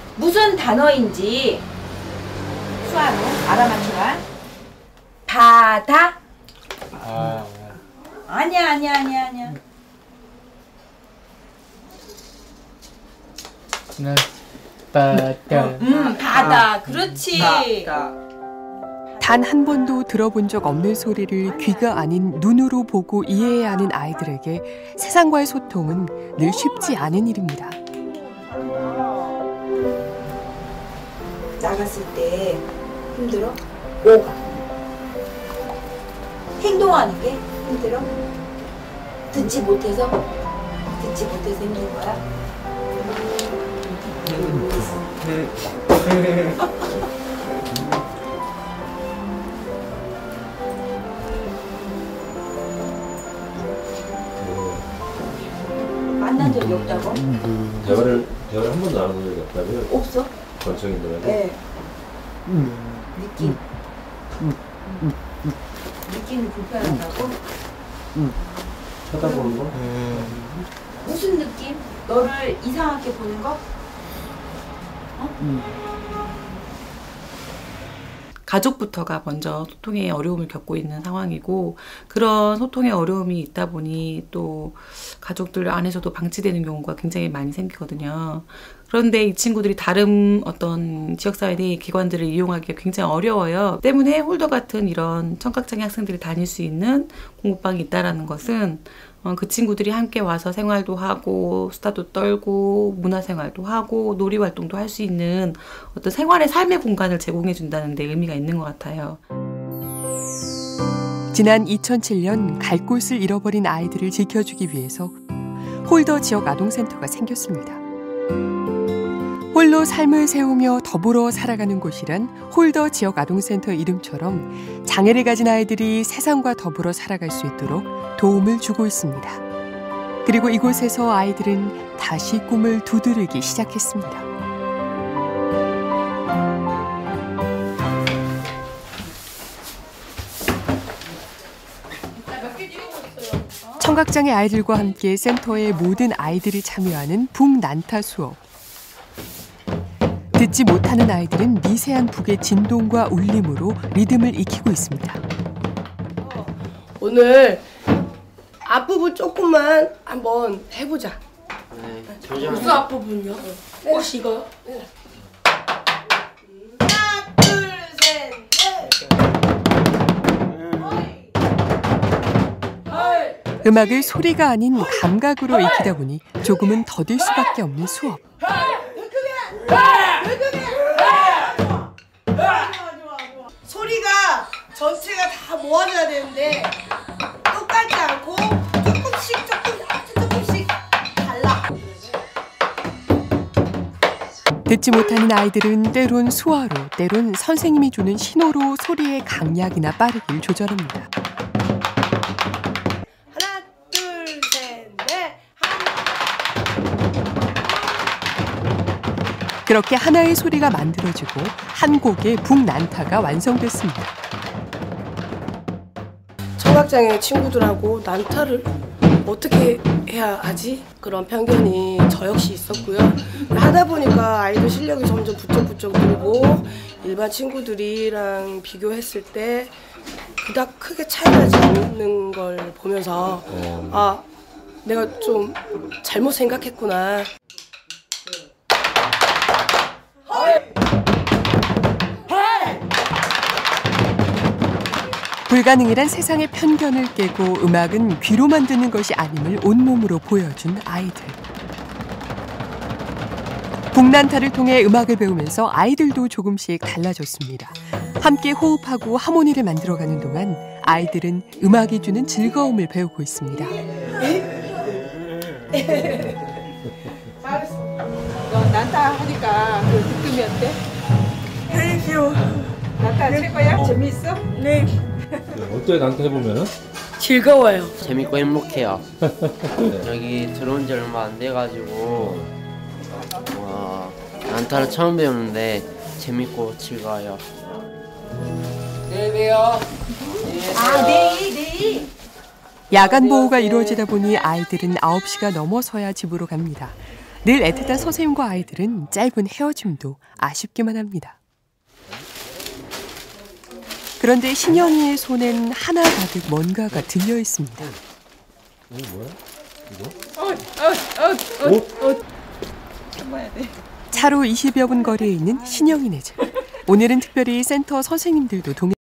무슨 단어인지 수아로 알아맞혀라. 바다? 아니야. 네. 바다. 바다. 그렇지. 단 한 번도 들어본 적 없는 소리를 귀가 아닌 눈으로 보고 이해해야 하는 아이들에게 세상과의 소통은 늘 쉽지 않은 일입니다. 나갔을 때 힘들어? 뭐가? 행동하는 게 힘들어? 듣지 못해서 힘든 거야? 만난 적이 없다고? 대화를 한 번도 안 해본 적이 없다고요? 없어? 권총인들한테? 네. 느낌이 불편하다고? 쳐다보는 거? 무슨 느낌? 너를 이상하게 보는 거? 가족부터가 먼저 소통에 어려움을 겪고 있는 상황이고, 그런 소통에 어려움이 있다 보니 또 가족들 안에서도 방치되는 경우가 굉장히 많이 생기거든요. 그런데 이 친구들이 다른 어떤 지역사회 내 기관들을 이용하기가 굉장히 어려워요. 때문에 홀더 같은 이런 청각장애 학생들이 다닐 수 있는 공부방이 있다는 것은 그 친구들이 함께 와서 생활도 하고 수다도 떨고 문화생활도 하고 놀이활동도 할 수 있는 어떤 생활의 삶의 공간을 제공해 준다는 데 의미가 있는 것 같아요. 지난 2007년 갈 곳을 잃어버린 아이들을 지켜주기 위해서 홀더 지역 아동센터가 생겼습니다. 홀로 삶을 세우며 더불어 살아가는 곳이란 홀더 지역 아동센터 이름처럼 장애를 가진 아이들이 세상과 더불어 살아갈 수 있도록 도움을 주고 있습니다. 그리고 이곳에서 아이들은 다시 꿈을 두드리기 시작했습니다. 청각장애 아이들과 함께 센터의 모든 아이들이 참여하는 북난타 수업. 듣지 못하는 아이들은 미세한 북의 진동과 울림으로 리듬을 익히고 있습니다. 오늘 앞부분 조금만 한번 해보자. 네, 무슨 앞부분요? 혹시 이거? 하나, 둘, 셋, 넷. 음악을 소리가 아닌 감각으로 익히다 보니 조금은 더딜 수밖에 없는 수업. 소리가 전체가 다 모아져야 되는데 똑같지 않고 조금씩 달라. 듣지 못하는 아이들은 때론 수화로, 때론 선생님이 주는 신호로 소리의 강약이나 빠르기를 조절합니다. 하나, 둘, 셋, 넷. 그렇게 하나의 소리가 만들어지고 한 곡의 북난타가 완성됐습니다. 청각장애 친구들하고 난타를 어떻게 해야 하지? 그런 편견이 저 역시 있었고요. 하다 보니까 아이들 실력이 점점 부쩍부쩍 늘고 일반 친구들이랑 비교했을 때 그닥 크게 차이 나지 않는 걸 보면서 아, 내가 좀 잘못 생각했구나. 불가능이란 세상의 편견을 깨고 음악은 귀로만 듣는 것이 아님을 온몸으로 보여준 아이들. 북난타를 통해 음악을 배우면서 아이들도 조금씩 달라졌습니다. 함께 호흡하고 하모니를 만들어가는 동안 아이들은 음악이 주는 즐거움을 배우고 있습니다. 잘했어. 너 난타 하니까 그 느낌이 어때? 헬리오. 난타 최고야? 재미있어? 네. 어때요, 난타 해보면은? 즐거워요. 재밌고 행복해요. 여기 들어온 지 얼마 안 돼가지고 난타를 처음 배우는데 재밌고 즐거워요. 내일 봬요. 아, 내일. 야간 보호가 이루어지다 보니 아이들은 9시가 넘어서야 집으로 갑니다. 늘 애틋한 선생님과 아이들은 짧은 헤어짐도 아쉽기만 합니다. 그런데 신영이의 손엔 하나 가득 뭔가가 들려 있습니다. 이거 뭐야? 차로 20여 분 거리에 있는 신영이네 집. 오늘은 특별히 센터 선생님들도 동행.